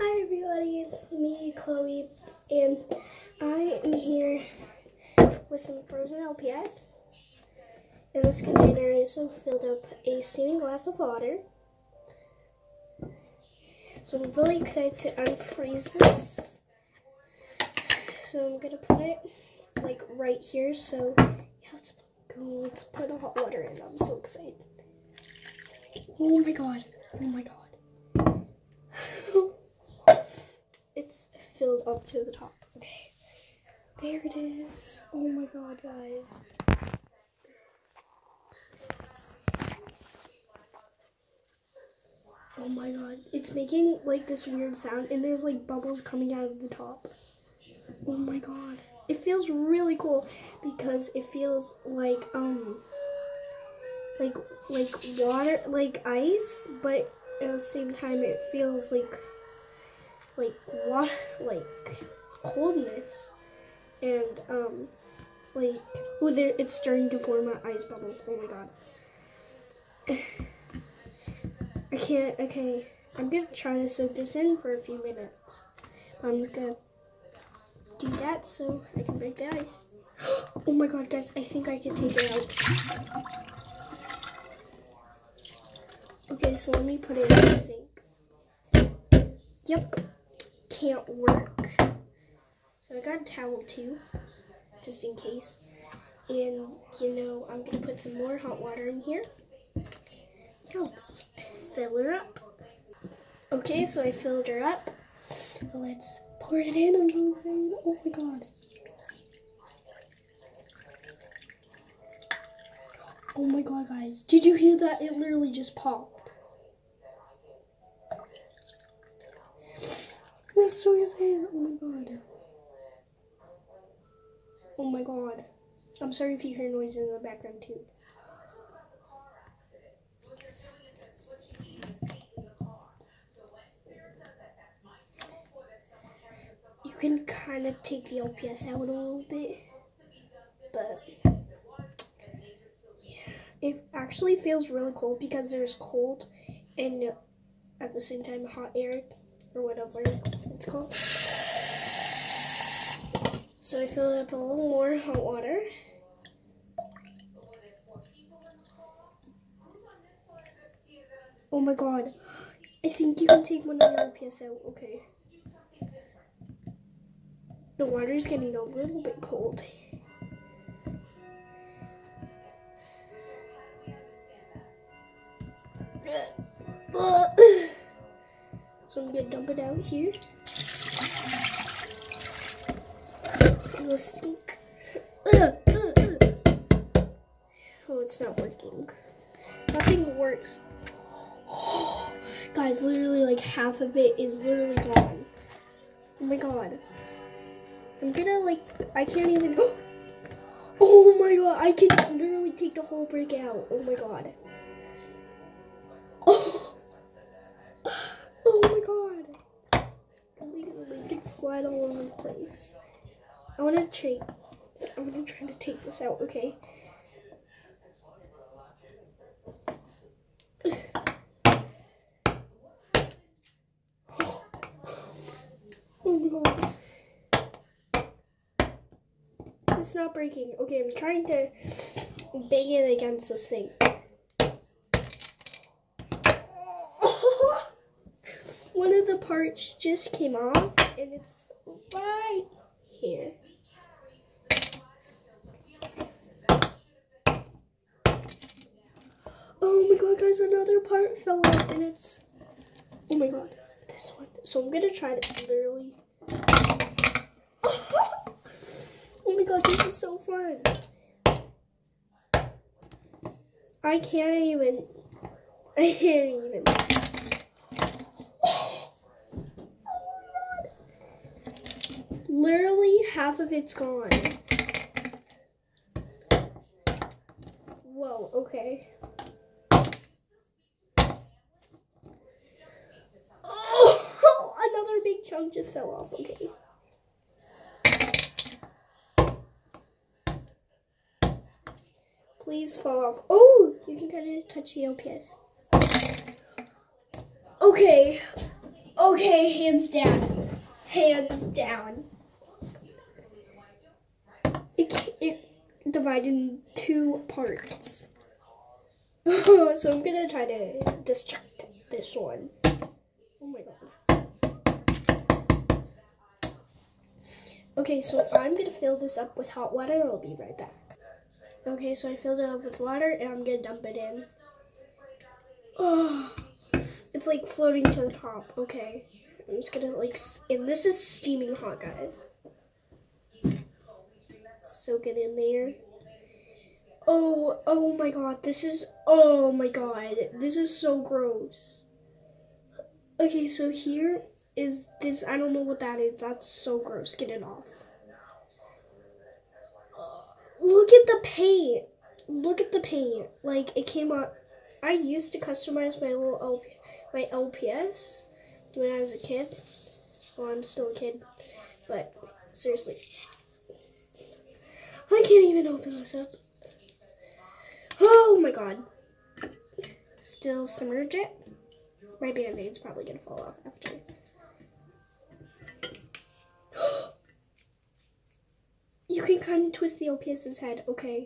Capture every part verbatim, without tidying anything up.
Hi everybody, it's me, Chloe, and I am here with some frozen L P S. In this container, I also filled up a steaming glass of water. So I'm really excited to unfreeze this. So I'm gonna put it like right here. So let's go. Let's put the hot water in. I'm so excited. Oh my god! Oh my god! It's filled up to the top. Okay, there it is. Oh my god, guys. Oh my god, it's making like this weird sound and there's like bubbles coming out of the top. Oh my god. It feels really cool because it feels like um like like water, like ice, but at the same time it feels like like water, like coldness, and um like oh there it's starting to form out ice bubbles. Oh my god. I can't, okay, I'm gonna try to soak this in for a few minutes. I'm gonna do that so I can break the ice. Oh my god, guys, I think I can take it out. Okay, so let me put it in the sink. Yep, can't work. So I got a towel too, just in case. And, you know, I'm gonna put some more hot water in here. Let's fill her up. Okay, so I filled her up. Let's pour it in. I'm so excited. Oh my god. Oh my god, guys. Did you hear that? It literally just popped. I'm so excited. Oh my god. Oh my god. I'm sorry if you hear noises in the background too. You can kind of take the L P S out a little bit, but yeah, it actually feels really cold because there's cold and at the same time hot air or whatever it's called. So I filled up a little more hot water. Oh my god, I think you can take one of the L P S out. Okay. The water is getting a little bit cold. So I'm gonna dump it out here. It will stink. Oh, it's not working. Nothing works. Guys, literally like half of it is literally gone. Oh my god. I'm gonna like, I can't even, oh my god, I can literally take the whole brick out. Oh my god. Oh, oh my god. I'm gonna make it slide all over the place. I wanna try, I'm gonna try to take this out, okay? Oh my god. It's not breaking. Okay, I'm trying to bang it against the sink. One of the parts just came off, and it's right here. Oh my god, guys, another part fell off, and it's, oh my god, this one. So I'm gonna try to literally, oh my god, this is so fun. I can't even, I can't even. Oh my god. Literally half of it's gone. Whoa, okay. Oh, another big chunk just fell off, okay. Please fall off. Oh, you can kind of touch the L P S. Okay. Okay, hands down. Hands down. It, it divided in two parts. So I'm gonna try to distract this one. Oh my god. Okay, so I'm gonna fill this up with hot water and I'll be right back. Okay, so I filled it up with water and I'm gonna dump it in. Oh, it's like floating to the top. Okay, I'm just gonna like, and this is steaming hot, guys. Soak it in there. Oh, oh my god, this is, oh my god, this is so gross. Okay, so here is this, I don't know what that is. That's so gross. Get it off. Look at the paint. Look at the paint. Like, it came out. I used to customize my little L P, my L P S when I was a kid. Well, I'm still a kid. But, seriously. I can't even open this up. Oh my god. Still submerge it. My band-aid's probably gonna fall off after. You can kind of twist the LPS's head. Okay.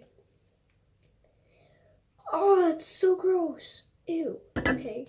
Oh, that's so gross. Ew. Okay.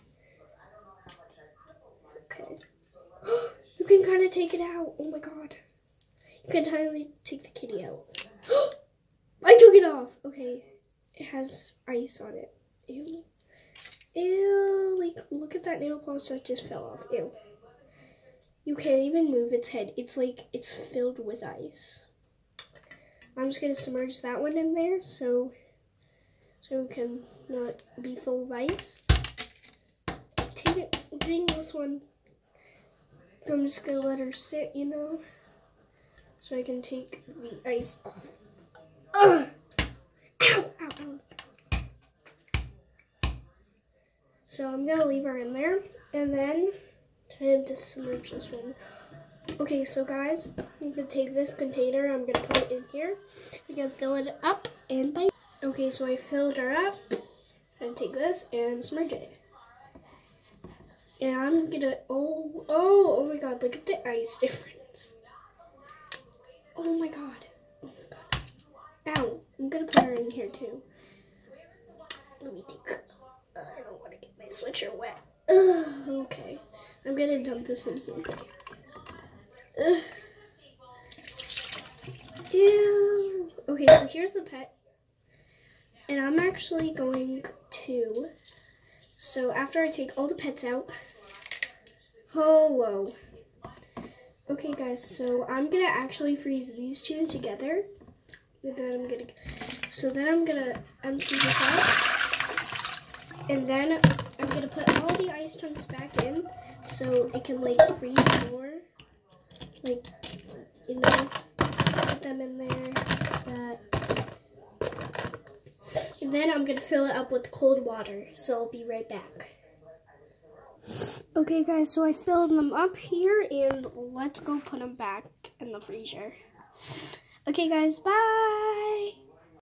Okay. You can kind of take it out. Oh my god. You can totally take the kitty out. I took it off. Okay. It has ice on it. Ew. Ew. Like, look at that nail polish that just fell off. Ew. You can't even move its head. It's like, it's filled with ice. I'm just going to submerge that one in there so, so it can not be full of ice. Take it, take this one. I'm just going to let her sit, you know, so I can take the ice off. Ugh. Ow, ow, ow. So I'm going to leave her in there, and then time to submerge this one. Okay, so guys, I'm going to take this container, I'm going to put it in here. I'm going to fill it up and bite. Okay, so I filled her up. I'm going to take this and submerge it. And I'm going to, oh, oh, oh my god, look at the ice difference. Oh my god. Oh my god. Ow, I'm going to put her in here too. Let me take, uh, I don't want to get my sweatshirt wet. Uh, okay, I'm going to dump this in here. Ugh. Ew. Okay, so here's the pet. And I'm actually going to, so after I take all the pets out, oh, whoa. Okay, guys, so I'm going to actually freeze these two together. And then I'm going to, so then I'm going to empty this out. And then I'm going to put all the ice chunks back in so it can, like, freeze more. Like, you know, put them in there, like that. And then I'm going to fill it up with cold water, so I'll be right back. Okay guys, so I filled them up here, and let's go put them back in the freezer. Okay guys, bye!